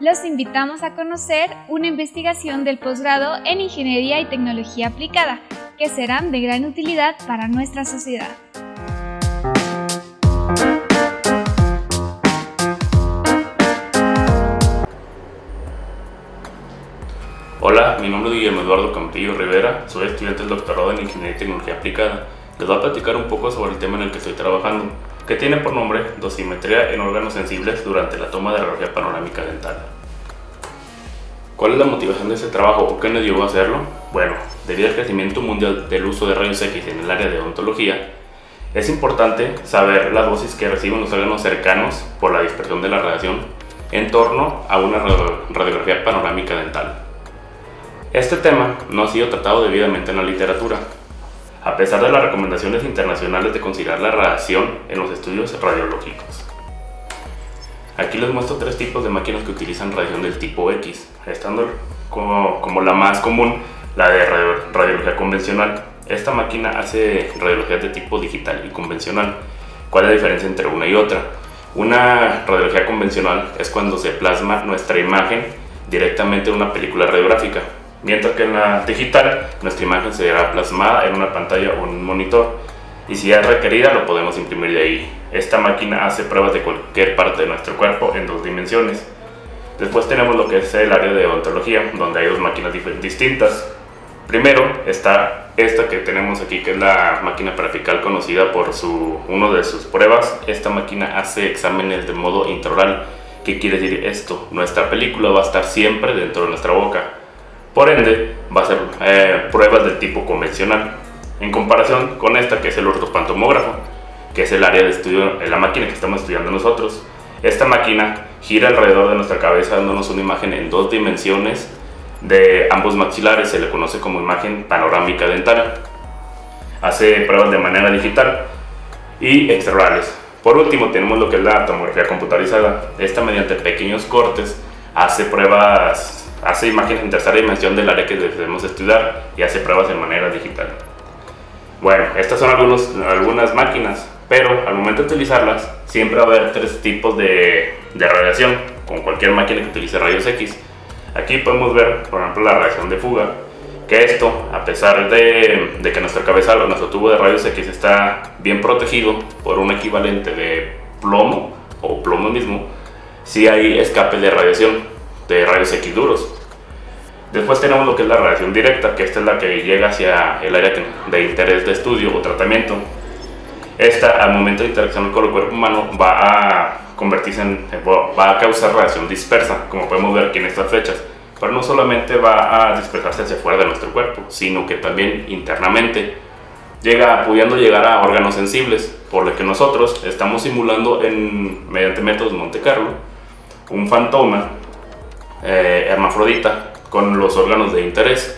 los invitamos a conocer una investigación del posgrado en Ingeniería y Tecnología Aplicada, que serán de gran utilidad para nuestra sociedad. Hola, mi nombre es Guillermo Eduardo Campillo Rivera, soy estudiante del doctorado en Ingeniería y Tecnología Aplicada. Les voy a platicar un poco sobre el tema en el que estoy trabajando, que tiene por nombre dosimetría en órganos sensibles durante la toma de radiografía panorámica dental. ¿Cuál es la motivación de este trabajo o qué nos llevó a hacerlo? Bueno, debido al crecimiento mundial del uso de rayos X en el área de odontología, es importante saber las dosis que reciben los órganos cercanos por la dispersión de la radiación en torno a una radiografía panorámica dental. Este tema no ha sido tratado debidamente en la literatura, a pesar de las recomendaciones internacionales de considerar la radiación en los estudios radiológicos. Aquí les muestro tres tipos de máquinas que utilizan radiación del tipo X, estando como la más común, la de radiología convencional. Esta máquina hace radiologías de tipo digital y convencional. ¿Cuál es la diferencia entre una y otra? Una radiología convencional es cuando se plasma nuestra imagen directamente en una película radiográfica, mientras que en la digital nuestra imagen será plasmada en una pantalla o en un monitor, y si es requerida lo podemos imprimir de ahí. Esta máquina hace pruebas de cualquier parte de nuestro cuerpo en 2 dimensiones. Después tenemos lo que es el área de odontología, donde hay 2 máquinas distintas. Primero está esta que tenemos aquí, que es la máquina parafical, conocida por una de sus pruebas. Esta máquina hace exámenes de modo intraoral. ¿Qué quiere decir esto? Nuestra película va a estar siempre dentro de nuestra boca. Por ende, va a ser pruebas del tipo convencional, en comparación con esta que es el ortopantomógrafo, que es el área de estudio, la máquina que estamos estudiando nosotros. Esta máquina gira alrededor de nuestra cabeza dándonos una imagen en 2 dimensiones de ambos maxilares, se le conoce como imagen panorámica dental. Hace pruebas de manera digital y extraorales. Por último tenemos lo que es la tomografía computarizada. Esta, mediante pequeños cortes, hace imágenes en tercera dimensión del área que debemos estudiar y hace pruebas de manera digital. Bueno, estas son algunas máquinas, pero al momento de utilizarlas siempre va a haber 3 tipos de radiación con cualquier máquina que utilice rayos X. Aquí podemos ver, por ejemplo, la radiación de fuga, que esto, a pesar de que nuestra cabeza o nuestro tubo de rayos X está bien protegido por un equivalente de plomo o plomo mismo, sí hay escape de radiación de rayos X duros. Después tenemos lo que es la radiación directa, que esta es la que llega hacia el área de interés de estudio o tratamiento. Esta, al momento de interaccionar con el cuerpo humano, va a causar radiación dispersa, como podemos ver aquí en estas flechas. Pero no solamente va a dispersarse hacia fuera de nuestro cuerpo, sino que también internamente, pudiendo llegar a órganos sensibles, por lo que nosotros estamos simulando mediante métodos Monte Carlo un fantoma hermafrodita con los órganos de interés.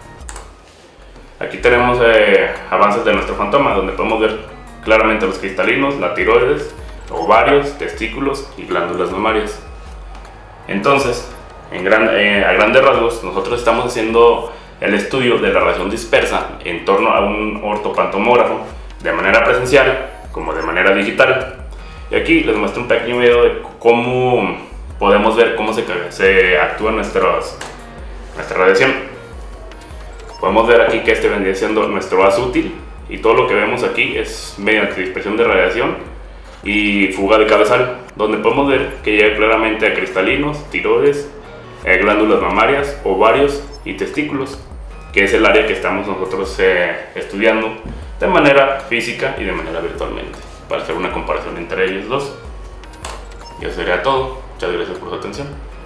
Aquí tenemos avances de nuestro fantoma, donde podemos ver claramente los cristalinos, la tiroides, ovarios, testículos y glándulas mamarias. Entonces, a grandes rasgos, nosotros estamos haciendo el estudio de la radiación dispersa en torno a un ortopantomógrafo, de manera presencial como de manera digital. Y aquí les muestro un pequeño video de cómo podemos ver cómo se actúa nuestra radiación. Podemos ver aquí que este vendría siendo nuestro haz útil, y todo lo que vemos aquí es mediante dispersión de radiación y fuga de cabezal, donde podemos ver que llega claramente a cristalinos, tiroides, glándulas mamarias, ovarios y testículos, que es el área que estamos nosotros estudiando de manera física y de manera virtualmente, para hacer una comparación entre ellos dos. Y eso sería todo. Muchas gracias por su atención.